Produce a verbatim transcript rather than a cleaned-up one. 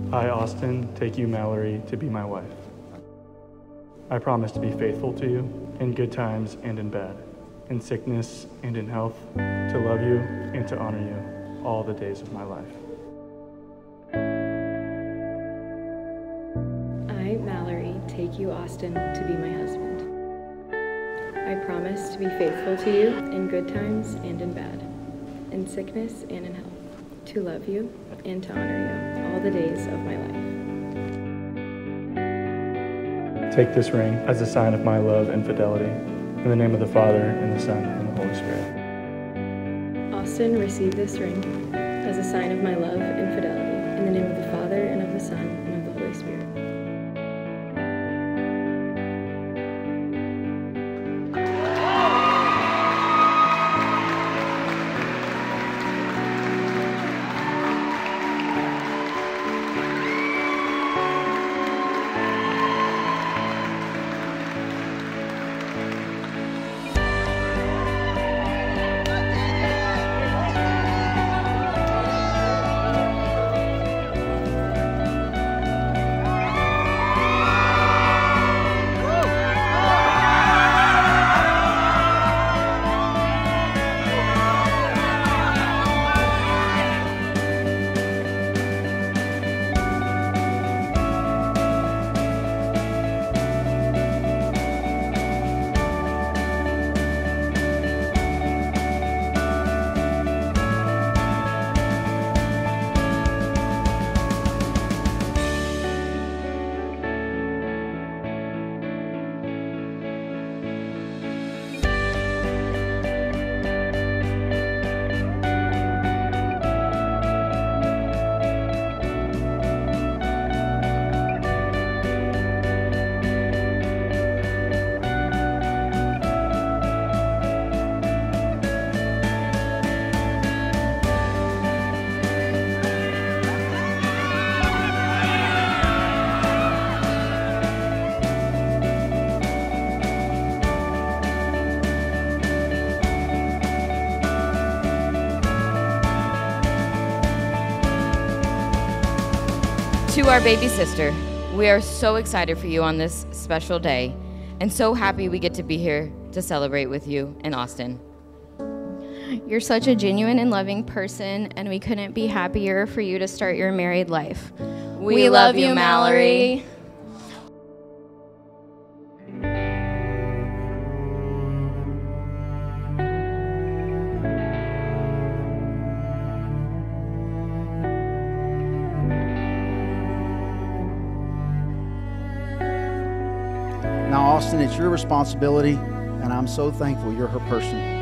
I, Austin, take you, Mallory, to be my wife. I promise to be faithful to you in good times and in bad, in sickness and in health, to love you and to honor you all the days of my life. I, Mallory, take you, Austin, to be my husband. I promise to be faithful to you in good times and in bad, in sickness and in health, to love you and to honor you all the days of my life. Take this ring as a sign of my love and fidelity, in the name of the Father, and the Son, and the Holy Spirit. Austin, receive this ring as a sign of my love and fidelity, in the name of the Father, and of the Son, and of the Holy Spirit. To our baby sister, we are so excited for you on this special day and so happy we get to be here to celebrate with you in Austin. You're such a genuine and loving person, and we couldn't be happier for you to start your married life. We, we love, love you, Mallory. Mallory. Now, Austin, it's your responsibility, and I'm so thankful you're her person.